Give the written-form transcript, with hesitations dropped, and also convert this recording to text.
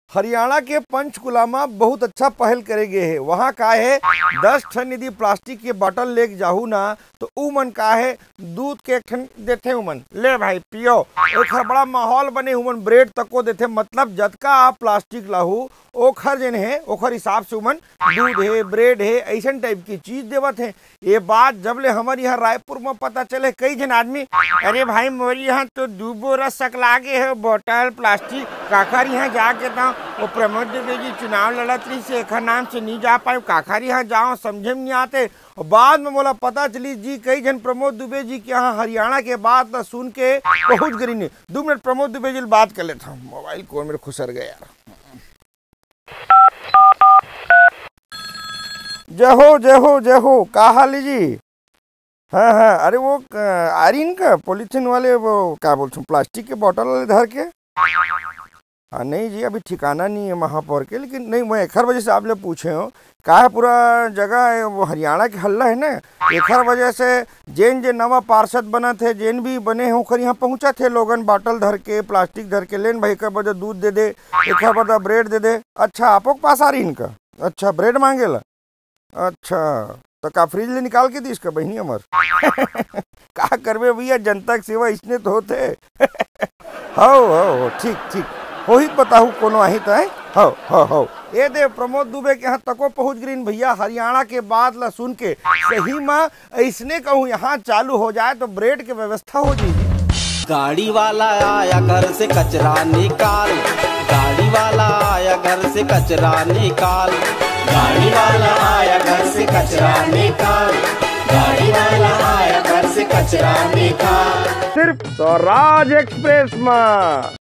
हरियाणा के पंचकुला में बहुत अच्छा पहल करे गे है। वहाँ का है 10 ठन यदि प्लास्टिक के बोतल लेके जाहू ना तो उ मन का है दूध के एक ठन देथे उमन ले भाई पियो। एक बड़ा माहौल बने उमन ब्रेड तको देथे, मतलब जतका आप प्लास्टिक लाहू ओखर जन है ओखर हिसाब से उमन दूध है ब्रेड है ऐसा टाइप की चीज देवत है। ये बात जब ले हमारे यहाँ रायपुर में पता चले कई जन आदमी अरे भाई मोरी यहाँ तो 2 बोरा सकलागे है बोतल प्लास्टिक काकर यहाँ जाके था वो प्रमोद दुबे जी चुनाव लड़त रही से एक नाम से नहीं जा पाए काकर यहाँ जाओ समझे में नहीं आते। और बाद में बोला पता चली जी कई जन प्रमोद दुबे जी के यहाँ हरियाणा के बात सुन के पहुंच गई ने। 2 मिनट प्रमोद दुबे जी बात कर लेता हूँ। मोबाइल को मेरे खुसर गया यार। जय हो का हाल है जी। हाँ अरे वो आयरन का पॉलीथीन वाले वो क्या बोलते प्लास्टिक के बोतल वाले धर के नहीं जी अभी ठिकाना नहीं है महापौर के, लेकिन नहीं मैं एक वजह से आप लोग पूछे हो का है पूरा जगह है वो हरियाणा के हल्ला है ना। एक वजह से जेन नवा पार्षद बना थे जेन भी बने हो खर यहाँ पहुँचा थे लोगन बाटल धर के प्लास्टिक धर के लेन भाई का बजा दूध दे दे एक बजा ब्रेड दे दे। अच्छा आपो के पास आ रही इनका अच्छा ब्रेड मांगेला अच्छा तो का फ्रिज ले निकाल के दी इसका बहनी अमर का करबे भैया जनता की सेवा इसने तो होते हो ठीक हो ही बताऊ कोनो आही तो हो ये दे प्रमोद दुबे के यहाँ तको पहुँच गई भैया। हरियाणा के बात ला सुन के सही में ऐसने कहूँ यहाँ चालू हो जाए तो ब्रेड की व्यवस्था हो जाएगी। गाड़ी वाला आया घर से कचरा निकाल, गाड़ी वाला आया घर से कचरा निकाल, गाड़ी वाला आया घर से कचरा निकाल, गाड़ी वाला आया घर से कचरा निकाल। सिर्फ स्वराज एक्सप्रेस में।